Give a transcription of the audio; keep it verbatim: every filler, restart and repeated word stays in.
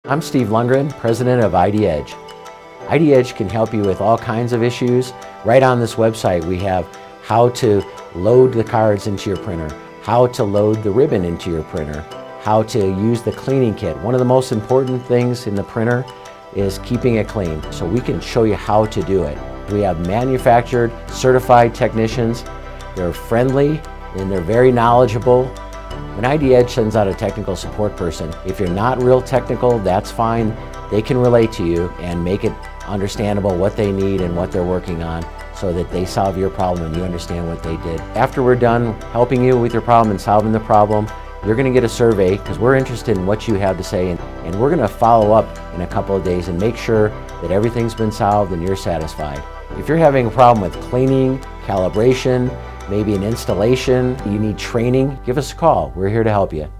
I'm Steve Lundgren, president of IDEdge. IDEdge can help you with all kinds of issues. Right on this website we have how to load the cards into your printer, how to load the ribbon into your printer, how to use the cleaning kit. One of the most important things in the printer is keeping it clean, so we can show you how to do it. We have manufactured, certified technicians. They're friendly and they're very knowledgeable. When IDEdge sends out a technical support person, if you're not real technical, that's fine. They can relate to you and make it understandable what they need and what they're working on so that they solve your problem and you understand what they did. After we're done helping you with your problem and solving the problem, you're going to get a survey because we're interested in what you have to say, and, and we're going to follow up in a couple of days and make sure that everything's been solved and you're satisfied. If you're having a problem with cleaning, calibration, maybe an installation, you need training, give us a call. We're here to help you.